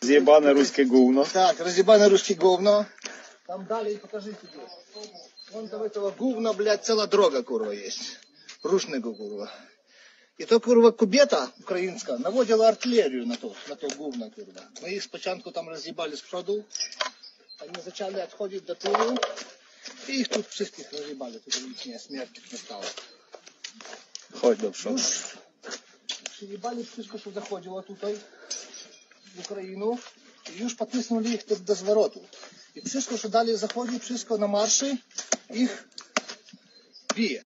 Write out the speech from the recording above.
Rozjebane ruskie gówno. Tak, rozjebane ruskie gówno. Там dalej покажите здесь. Вон там этого гувна, блядь, целая дорога, курва, есть. Рушного, курва. И то, курва, кубета украинская наводила артиллерию на то гувно, курва. Мы их спочатку там разъебали с проду. Они начали отходить до тылу. И их тут всех разъебали. Тут лишняя смерть не стало. Chodź do przodu. Przyjebali wszystko, co zachodziło tutaj w Ukrainę i już pocisnęli ich do zwrotu. I wszystko, co dalej zachodzi, wszystko na marszy ich bije.